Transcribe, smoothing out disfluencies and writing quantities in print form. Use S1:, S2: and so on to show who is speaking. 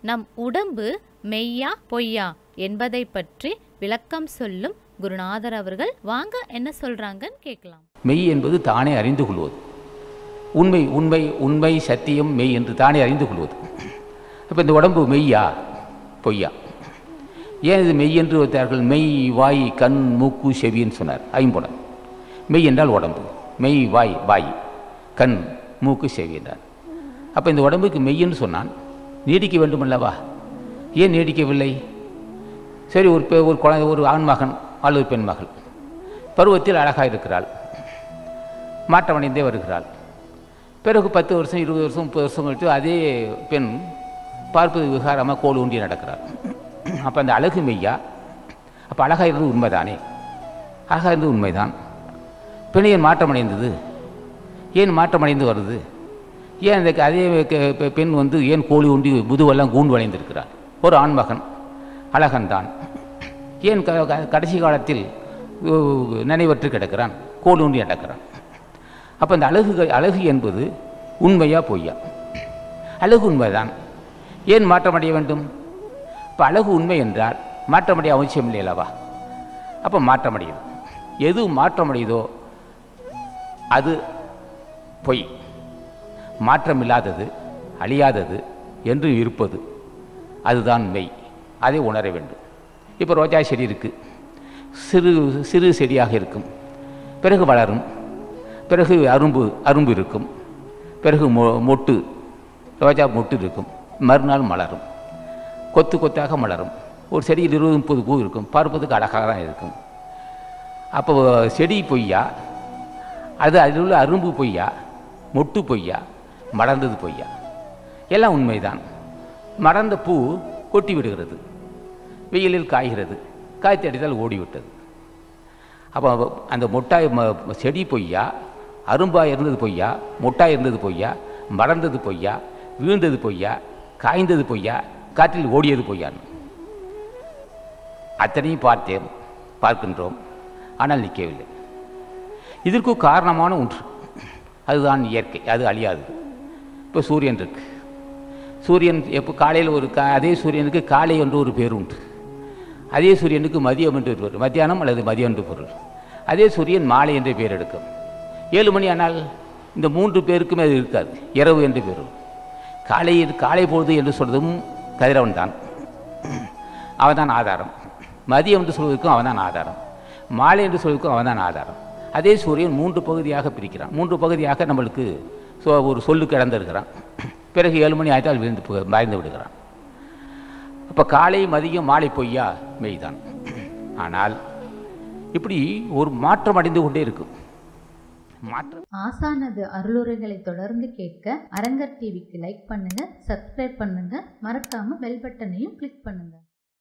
S1: நம் உடம்பு மெய்யா பொய்யா என்பதை பற்றி விளக்கம் சொல்லும் குருநாதர் அவர்கள் வாங்க என்ன சொல்றாங்கன்னு கேட்கலாம்.
S2: மெய் என்பது தானே அறிந்து கொள்வது. உண்மை உண்மை உண்மை சத்தியம் மெய் என்று தானே அறிந்து கொள்வது. இப்போ இந்த உடம்பு மெய்யா பொய்யா? ஏன் இது மெய் என்று வைத்தார்கள்? மெய் வாய் கண் மூக்கு செவின்னு சொன்னார். ஐம்புலன். மெய் என்றால் உடம்பு, மெய் வாய் வாய் கண் மூக்கு செவி என்றார். அப்போ இந்த உடம்புக்கு மெய்ன்னு சொன்னான், நீடிக்க வேண்டுமல்லவா? ஏன் நீடிக்கவில்லை? சரி, ஒரு குழந்தை, ஒரு ஆண்மகன் அல்லது பெண் மகள் பருவத்தில் அழகாக இருக்கிறாள், மாற்றமடைந்தே வருகிறாள். பிறகு 10 வருஷம் 20 வருஷம் 30 வருஷம் கழித்து அதே பெண் பார்ப்பது விகாரமாக கோல் ஊண்டி நடக்கிறாள். அப்போ அந்த அழகு மெய்யா? அப்போ அழகாக இருந்தது உண்மைதானே? அழகாக இருந்தது உண்மைதான். பெண் ஏன் மாற்றமடைந்தது? ஏன் மாற்றமடைந்து வருது? ஏன் அந்த அதே பெண் ஏன் கோழி ஊண்டி முதுவெல்லாம் கூண்டு வளைந்திருக்கிறாள்? ஒரு ஆண்மகன் அழகன்தான், ஏன் கடைசி காலத்தில் நினைவற்று கிடக்கிறான், கோல் ஊண்டி நடக்கிறான்? அப்போ அந்த அழகு என்பது உண்மையா பொய்யா? அழகு உண்மைதான், ஏன் மாற்றமடைய வேண்டும்? இப்போ அழகு உண்மை என்றால் மாற்றமடைய அவசியம் இல்லை அல்லவா? அப்போ மாற்றமடையுது. எது மாற்றமடையுதோ அது பொய். மாற்றமில்லாதது, அழியாதது என்று இருப்பது அதுதான் மெய். அதை உணர வேண்டும். இப்போ ரோஜா செடி இருக்குது, சிறு செடியாக இருக்கும், பிறகு வளரும், பிறகு அரும்பு இருக்கும், பிறகு மொட்டு, ரோஜா மொட்டு இருக்கும், மறுநாள் மலரும், கொத்து கொத்தாக மலரும். ஒரு செடியில் 20-30 பூ இருக்கும், பார்ப்பதுக்கு அழகாக தான் இருக்கும். அப்போ செடி பொய்யா? அதில் உள்ள அரும்பு பொய்யா? மொட்டு பொய்யா? மலர்ந்தது பொய்யா? எல்லாம் உண்மைதான். மலர்ந்த பூ கொட்டி விடுகிறது, வெயிலில் காய்கிறது, காய்ச்சி அடித்தால் ஓடிவிட்டது. அப்போ அந்த மொட்டாய் செடி பொய்யா? அரும்பாக இருந்தது பொய்யா? மொட்டாய் இருந்தது பொய்யா? மலர்ந்தது பொய்யா? வீழ்ந்தது பொய்யா? காய்ந்தது பொய்யா? காற்றில் ஓடியது பொய்யான்னு அத்தனையும் பார்க்கின்றோம், ஆனால் நிற்கவில்லை. இதற்கு காரணமான ஒன்று, அதுதான் இயற்கை, அது அழியாது. இப்போ சூரியன் இருக்கு, சூரியன் எப்போ காலையில் அதே சூரியனுக்கு காலை என்று ஒரு பேர் உண்டு, அதே சூரியனுக்கு மதியம் என்று ஒரு பேர், மத்தியானம் அல்லது மதியம் என்று பொருள். அதே சூரியன் மாலை என்ற பேர் எடுக்கும். 7 மணி ஆனால் இந்த 3 பேருக்குமே அது இருக்காது, இரவு என்று பேர். காலை பொழுது என்று சொல்வதும் கதிரவன் தான், அவன் தான் ஆதாரம். மதியம் என்று சொல்வதற்கும் அவன் தான் ஆதாரம், மாலை என்று சொல்வதற்கும் அவன் தான் ஆதாரம். அதே சூரியன் 3 பகுதியாக பிரிக்கிறான். 3 பகுதியாக நம்மளுக்கு ஒரு சொல்லுக்கு இழந்திருக்கிறான். பிறகு 7 மணி ஆயிட்டால் மறைந்து விடுகிறான். அப்போ காலை மதியம் மாலை பொய்யா? மெய்தான். ஆனால் இப்படி ஒரு மாற்றம் அடைந்து கொண்டே இருக்கும்.
S1: ஆசானது அருளுரைகளை தொடர்ந்து கேட்க அரங்கர் டிவிக்கு லைக் பண்ணுங்க, சப்ஸ்கிரைப் பண்ணுங்க, மறக்காம பெல் பட்டனையும் கிளிக் பண்ணுங்க.